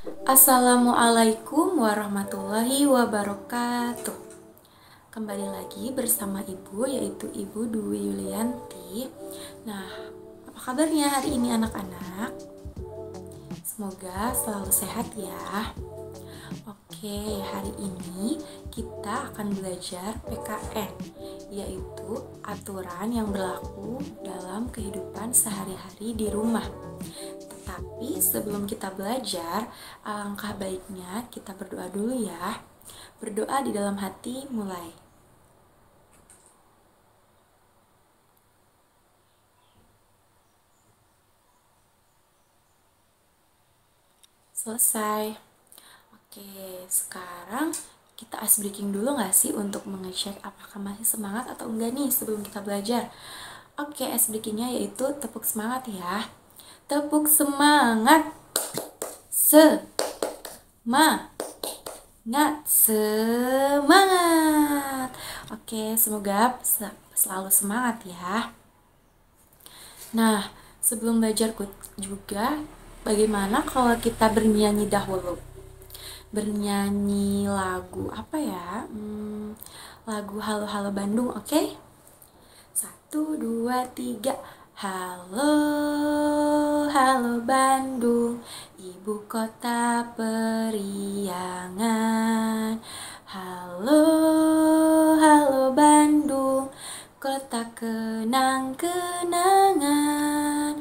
Assalamualaikum warahmatullahi wabarakatuh. Kembali lagi bersama Ibu, yaitu Ibu Dwi Yulianti. Nah, apa kabarnya hari ini anak-anak? Semoga selalu sehat ya. Oke, hari ini kita akan belajar PKN, yaitu aturan yang berlaku dalam kehidupan sehari-hari di rumah. Tetapi sebelum kita belajar, alangkah baiknya kita berdoa dulu ya. Berdoa di dalam hati mulai. Selesai. Oke, sekarang kita ice breaking dulu gak sih untuk mengecek apakah masih semangat atau enggak nih sebelum kita belajar. Oke, ice breakingnya yaitu tepuk semangat ya. Tepuk semangat. Semangat. Oke, semoga selalu semangat ya. Nah, sebelum belajar juga, bagaimana kalau kita bernyanyi dahulu? Bernyanyi lagu apa ya? Lagu Halo Halo Bandung, oke? 1, 2, 3. Halo, halo Bandung, ibu kota periangan. Halo, halo Bandung, kota kenang-kenangan.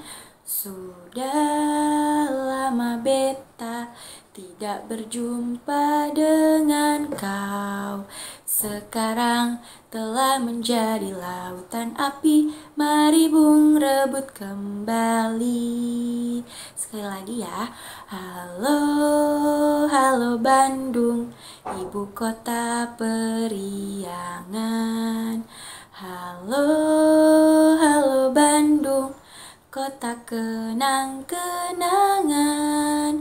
Sudah lama beta tidak berjumpa dengan kau. Sekarang telah menjadi lautan api, mari bung rebut kembali. Sekali lagi ya. Halo, halo Bandung, ibu kota periangan. Halo, halo Bandung, kota kenang-kenangan.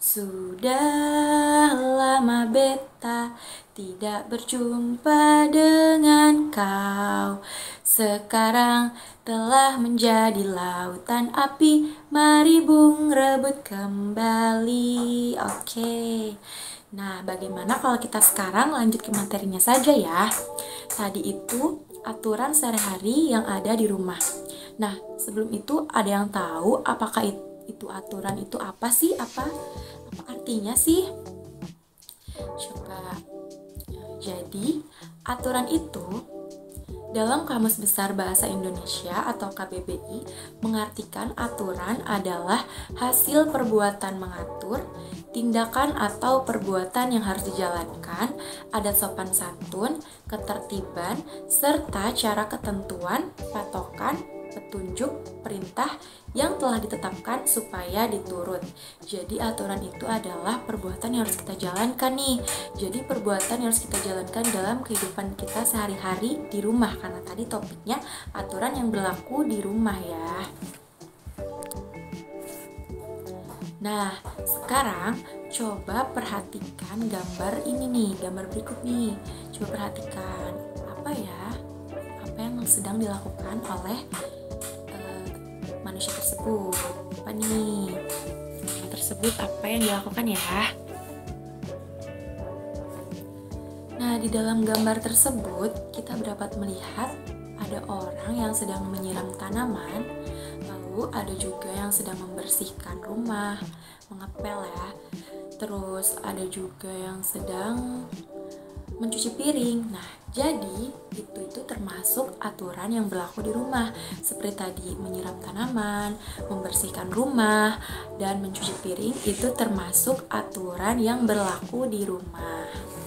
Sudah lama beta tidak berjumpa dengan kau. Sekarang telah menjadi lautan api, mari bung rebut kembali. Oke. Nah, bagaimana kalau kita sekarang lanjut ke materinya saja ya. Tadi itu aturan sehari-hari yang ada di rumah. Nah, sebelum itu ada yang tahu apakah itu aturan itu apa sih? Apa artinya sih? Coba. Jadi, aturan itu dalam Kamus Besar Bahasa Indonesia atau KBBI mengartikan aturan adalah hasil perbuatan mengatur, tindakan atau perbuatan yang harus dijalankan, adat sopan santun, ketertiban, serta cara ketentuan, patokan, petunjuk, perintah yang telah ditetapkan supaya diturut. Jadi aturan itu adalah perbuatan yang harus kita jalankan nih. Jadi perbuatan yang harus kita jalankan dalam kehidupan kita sehari-hari di rumah, karena tadi topiknya aturan yang berlaku di rumah ya. Nah, sekarang coba perhatikan gambar ini nih, gambar berikut nih. Coba perhatikan apa ya? Apa yang sedang dilakukan oleh manusia tersebut. Apa nih? Tersebut apa yang dilakukan ya? Nah, di dalam gambar tersebut kita dapat melihat ada orang yang sedang menyiram tanaman, lalu ada juga yang sedang membersihkan rumah, mengepel ya. Terus ada juga yang sedang mencuci piring. Nah, jadi itu termasuk aturan yang berlaku di rumah. Seperti tadi menyiram tanaman, membersihkan rumah, dan mencuci piring itu termasuk aturan yang berlaku di rumah.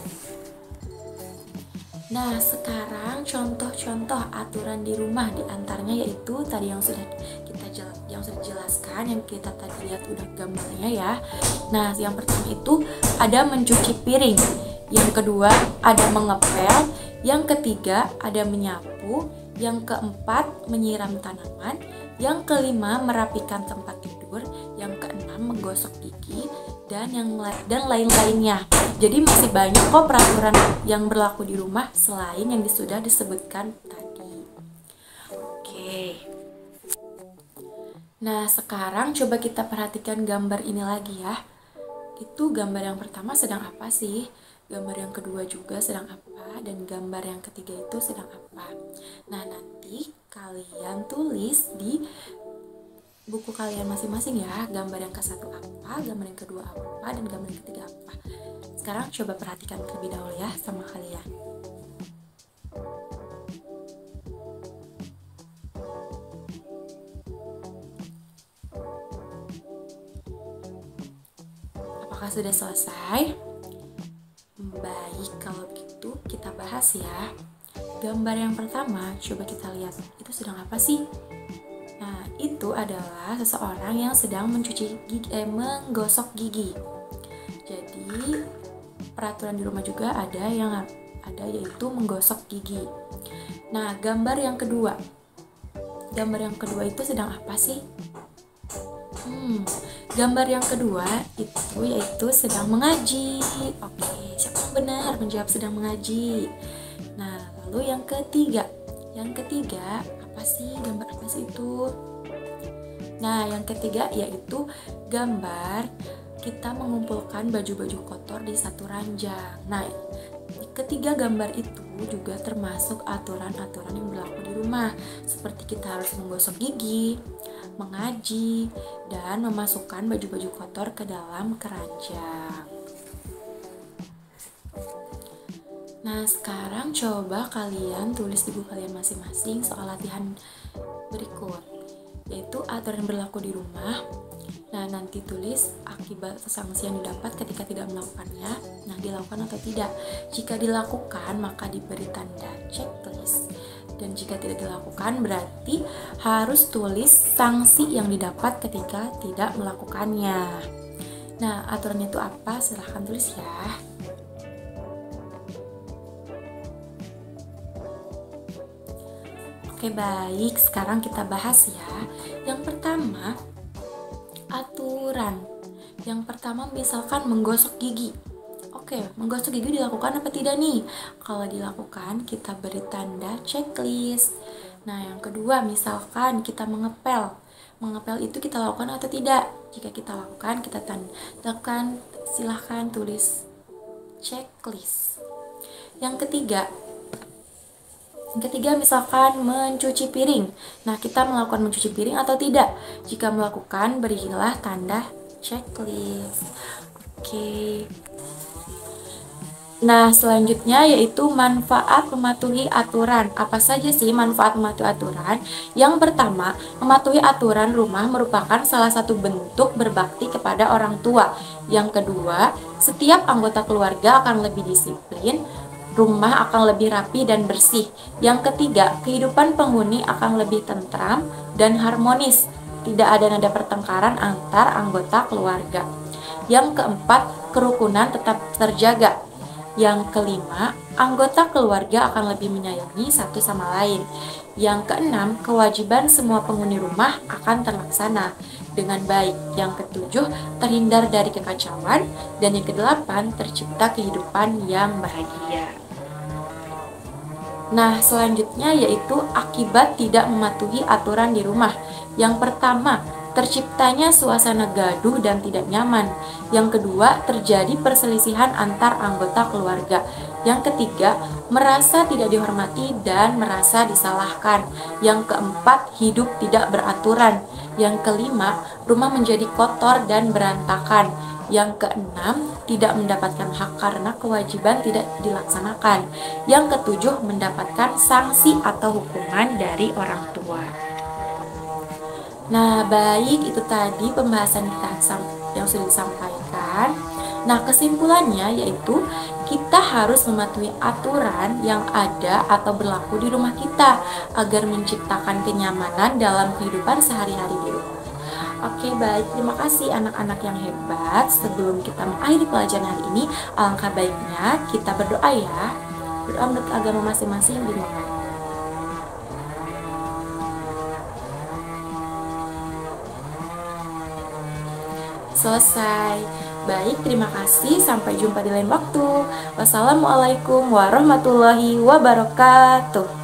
Nah, sekarang contoh-contoh aturan di rumah diantaranya yaitu tadi yang sudah dijelaskan, yang kita tadi lihat udah gambarnya ya. Nah, yang pertama itu ada mencuci piring. Yang kedua ada mengepel, yang ketiga ada menyapu, yang keempat menyiram tanaman, yang kelima merapikan tempat tidur, yang keenam menggosok gigi, dan lain-lainnya. Jadi masih banyak kok peraturan yang berlaku di rumah selain yang sudah disebutkan tadi. Oke. Nah, sekarang coba kita perhatikan gambar ini lagi ya. itu gambar yang pertama sedang apa sih, gambar yang kedua juga sedang apa, dan gambar yang ketiga itu sedang apa. Nah, nanti kalian tulis di buku kalian masing-masing ya, gambar yang ke-1 apa, gambar yang kedua apa, dan gambar yang ketiga apa. Sekarang coba perhatikan terlebih dahulu ya sama kalian. Apakah sudah selesai? Baik, kalau begitu kita bahas ya. Gambar yang pertama, coba kita lihat, itu sedang apa sih? Nah, itu adalah seseorang yang sedang menggosok gigi. Jadi, peraturan di rumah juga ada yaitu menggosok gigi. Nah, gambar yang kedua itu sedang apa sih? Gambar yang kedua itu yaitu sedang mengaji. Oke, siapa yang benar menjawab sedang mengaji? Nah, lalu yang ketiga apa sih, gambar apa sih itu? Nah, yang ketiga yaitu gambar kita mengumpulkan baju-baju kotor di satu ranjang. Nah, ketiga gambar itu juga termasuk aturan-aturan yang berlaku di rumah, seperti kita harus menggosok gigi, mengaji, dan memasukkan baju-baju kotor ke dalam keranjang. Nah, sekarang coba kalian tulis di buku kalian masing-masing soal latihan berikut, yaitu aturan berlaku di rumah. Nah, nanti tulis akibat atau sanksi yang didapat ketika tidak melakukannya. Nah, dilakukan atau tidak. Jika dilakukan, maka diberi tanda checklist. Dan jika tidak dilakukan, berarti harus tulis sanksi yang didapat ketika tidak melakukannya. Nah, aturan itu apa? Silahkan tulis ya. Oke, baik. Sekarang kita bahas ya. Yang pertama, aturan. Yang pertama, misalkan menggosok gigi. Oke, menggosok gigi dilakukan apa tidak nih? Kalau dilakukan, kita beri tanda checklist. Nah, yang kedua, misalkan kita mengepel. Mengepel itu kita lakukan atau tidak? Jika kita lakukan, kita tandakan, silahkan tulis checklist. Yang ketiga misalkan mencuci piring. Nah, kita melakukan mencuci piring atau tidak? Jika melakukan, berilah tanda checklist. Oke. Nah, selanjutnya yaitu manfaat mematuhi aturan. Apa saja sih manfaat mematuhi aturan? Yang pertama, mematuhi aturan rumah merupakan salah satu bentuk berbakti kepada orang tua. Yang kedua, setiap anggota keluarga akan lebih disiplin, rumah akan lebih rapi dan bersih. Yang ketiga, kehidupan penghuni akan lebih tentram dan harmonis. Tidak ada nada pertengkaran antar anggota keluarga. Yang keempat, kerukunan tetap terjaga. Yang kelima, anggota keluarga akan lebih menyayangi satu sama lain. Yang keenam, kewajiban semua penghuni rumah akan terlaksana dengan baik. Yang ketujuh, terhindar dari kekacauan. Dan yang kedelapan, tercipta kehidupan yang bahagia. Nah, selanjutnya yaitu akibat tidak mematuhi aturan di rumah. Yang pertama, terciptanya suasana gaduh dan tidak nyaman. Yang kedua, terjadi perselisihan antar anggota keluarga. Yang ketiga, merasa tidak dihormati dan merasa disalahkan. Yang keempat, hidup tidak beraturan. Yang kelima, rumah menjadi kotor dan berantakan. Yang keenam, tidak mendapatkan hak karena kewajiban tidak dilaksanakan. Yang ketujuh, mendapatkan sanksi atau hukuman dari orang tua. Nah, baik, itu tadi pembahasan kita yang sudah disampaikan. Nah, kesimpulannya yaitu kita harus mematuhi aturan yang ada atau berlaku di rumah kita agar menciptakan kenyamanan dalam kehidupan sehari-hari di rumah. Oke, baik, terima kasih anak-anak yang hebat. Sebelum kita mengakhiri pelajaran hari ini, alangkah baiknya kita berdoa ya. Berdoa menurut agama masing-masing dimulai. Selesai. Baik, terima kasih. Sampai jumpa di lain waktu. Wassalamualaikum warahmatullahi wabarakatuh.